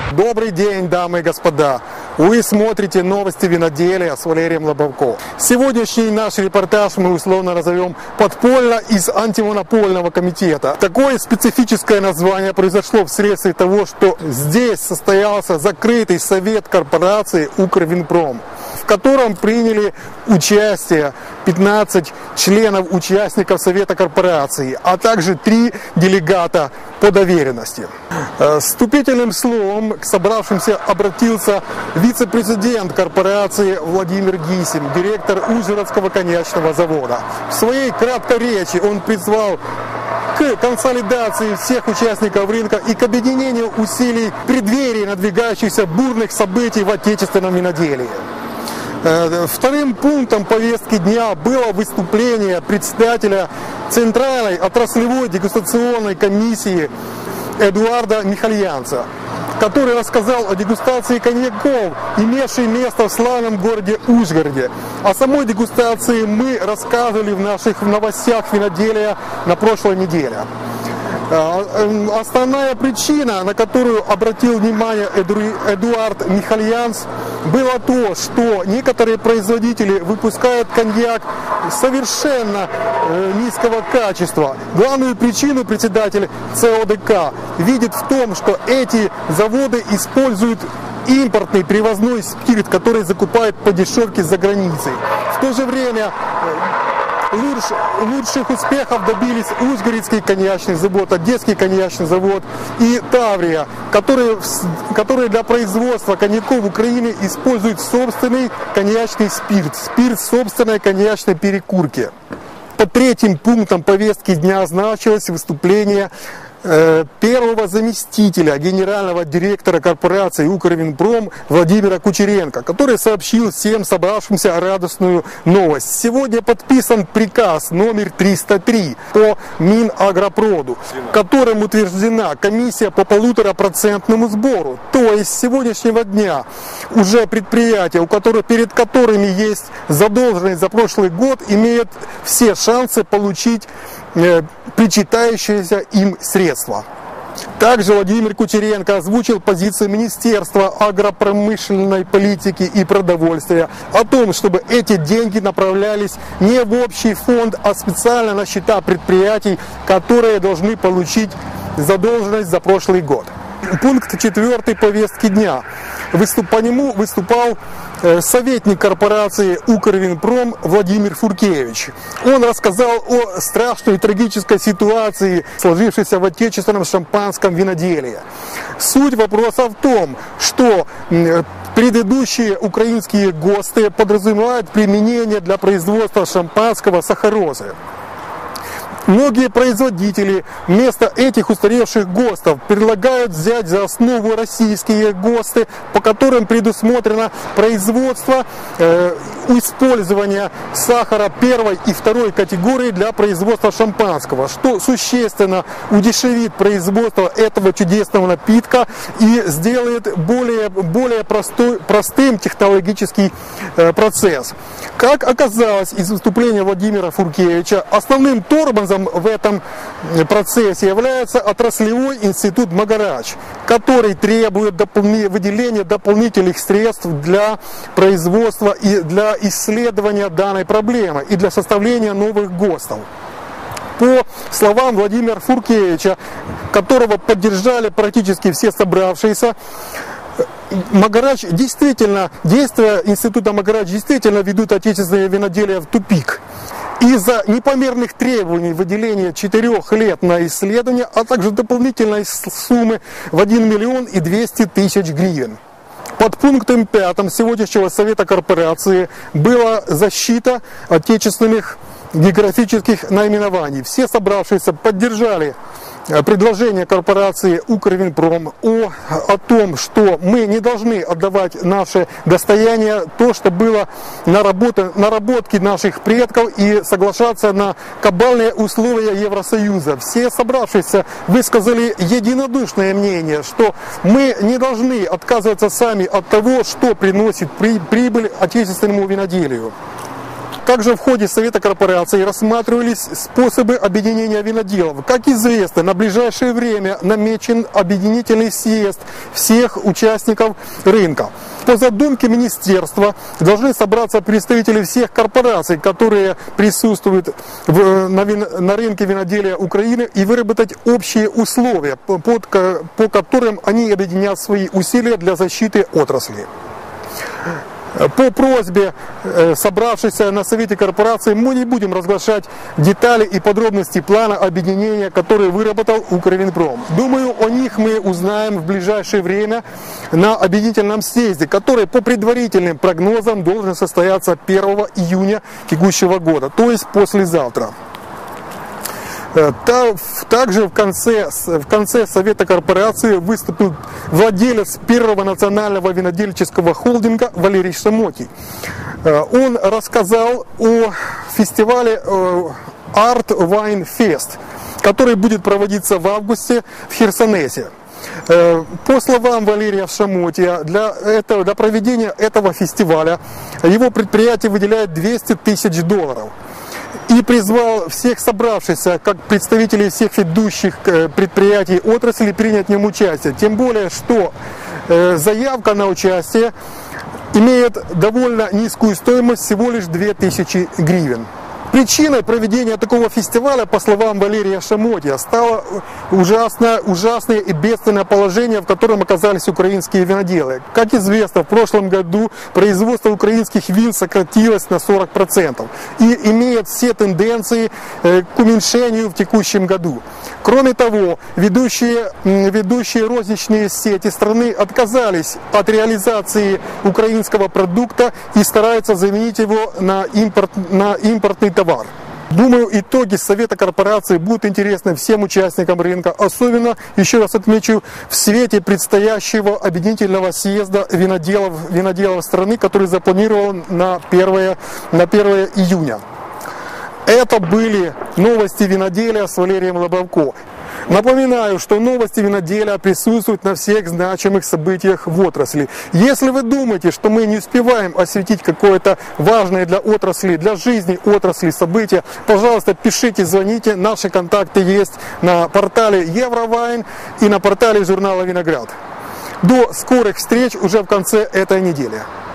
Добрый день, дамы и господа! Вы смотрите новости виноделия с Валерием Лобовко. Сегодняшний наш репортаж мы условно назовем «Подпольно из антимонопольного комитета». Такое специфическое название произошло вследствие того, что здесь состоялся закрытый совет корпорации «Укрвинпром», в котором приняли участие 15 членов-участников Совета корпорации, а также 3 делегата по доверенности. Вступительным словом к собравшимся обратился вице-президент корпорации Владимир Гисин, директор Ужгородского коньячного завода. В своей краткой речи он призвал к консолидации всех участников рынка и к объединению усилий в преддверии надвигающихся бурных событий в отечественном виноделии. Вторым пунктом повестки дня было выступление председателя Центральной отраслевой дегустационной комиссии Эдуарда Михальянца, который рассказал о дегустации коньяков, имевшей место в славном городе Ужгороде. О самой дегустации мы рассказывали в наших новостях виноделия на прошлой неделе. Основная причина, на которую обратил внимание Эдуард Михальянц, было то, что некоторые производители выпускают коньяк совершенно низкого качества. Главную причину председатель ЦОДК видит в том, что эти заводы используют импортный привозной спирт, который закупают по дешевке за границей. В то же время лучших успехов добились Ужгородский коньячный завод, Одесский коньячный завод и Таврия, которые для производства коньяков в Украине используют собственный коньячный спирт, спирт собственной коньячной перекурки. По третьим пунктам повестки дня значилось выступление первого заместителя генерального директора корпорации «Укрвинпром» Владимира Кучеренко, который сообщил всем собравшимся радостную новость. Сегодня подписан приказ номер 303 по Минагропроду, которым утверждена комиссия по 1,5% сбору. То есть с сегодняшнего дня уже предприятия, перед которыми есть задолженность за прошлый год, имеют все шансы получить причитающиеся им средства. Также Владимир Кучеренко озвучил позицию Министерства агропромышленной политики и продовольствия о том, чтобы эти деньги направлялись не в общий фонд, а специально на счета предприятий, которые должны получить задолженность за прошлый год. Пункт 4 повестки дня. По нему выступал советник корпорации «Укрвинпром» Владимир Фуркевич. Он рассказал о страшной и трагической ситуации, сложившейся в отечественном шампанском виноделии. Суть вопроса в том, что предыдущие украинские ГОСТы подразумевают применение для производства шампанского сахарозы. Многие производители вместо этих устаревших ГОСТов предлагают взять за основу российские ГОСТы, по которым предусмотрено производство использования сахара первой и второй категории для производства шампанского, что существенно удешевит производство этого чудесного напитка и сделает более простым технологический процесс. Как оказалось из выступления Владимира Фуркевича, основным тормозом в этом процессе является отраслевой институт Магарач, который требует выделения дополнительных средств для производства и для исследования данной проблемы и для составления новых ГОСТов. По словам Владимира Фуркевича, которого поддержали практически все собравшиеся, Магарач действительно, действия института Магарач действительно ведут отечественное виноделие в тупик. Из-за непомерных требований выделения 4 лет на исследование, а также дополнительной суммы в 1 200 000 гривен. Под пунктом 5 сегодняшнего совета корпорации была защита отечественных географических наименований. Все собравшиеся поддержали предложение корпорации «Укрвинпром» о том, что мы не должны отдавать наше достояние, то, что было наработки наших предков, и соглашаться на кабальные условия Евросоюза. Все собравшиеся высказали единодушное мнение, что мы не должны отказываться сами от того, что приносит прибыль отечественному виноделию. Также в ходе Совета корпораций рассматривались способы объединения виноделов. Как известно, на ближайшее время намечен объединительный съезд всех участников рынка. По задумке министерства должны собраться представители всех корпораций, которые присутствуют на рынке виноделия Украины, и выработать общие условия, по которым они объединят свои усилия для защиты отрасли. По просьбе собравшихся на Совете корпорации мы не будем разглашать детали и подробности плана объединения, который выработал Укрвинпром. Думаю, о них мы узнаем в ближайшее время на объединительном съезде, который по предварительным прогнозам должен состояться 1 июня текущего года, то есть послезавтра. Также в конце Совета корпорации выступил владелец первого национального винодельческого холдинга Валерий Шамотий. Он рассказал о фестивале Art Wine Fest, который будет проводиться в августе в Херсонесе. По словам Валерия Шамотия, для проведения этого фестиваля его предприятие выделяет $200 000. И призвал всех собравшихся, как представителей всех ведущих предприятий отрасли, принять в нем участие. Тем более, что заявка на участие имеет довольно низкую стоимость, всего лишь 2000 гривен. Причиной проведения такого фестиваля, по словам Валерия Шамотия, стало ужасное и бедственное положение, в котором оказались украинские виноделы. Как известно, в прошлом году производство украинских вин сократилось на 40% и имеет все тенденции к уменьшению в текущем году. Кроме того, ведущие розничные сети страны отказались от реализации украинского продукта и стараются заменить его на импортный товар. Думаю, итоги Совета корпорации будут интересны всем участникам рынка, особенно, еще раз отмечу, в свете предстоящего объединительного съезда виноделов страны, который запланирован на 1 июня. Это были новости виноделия с Валерием Лобовко. Напоминаю, что новости виноделия присутствуют на всех значимых событиях в отрасли. Если вы думаете, что мы не успеваем осветить какое-то важное для отрасли, для жизни отрасли событие, пожалуйста, пишите, звоните. Наши контакты есть на портале Евровайн и на портале журнала «Виноград». До скорых встреч уже в конце этой недели.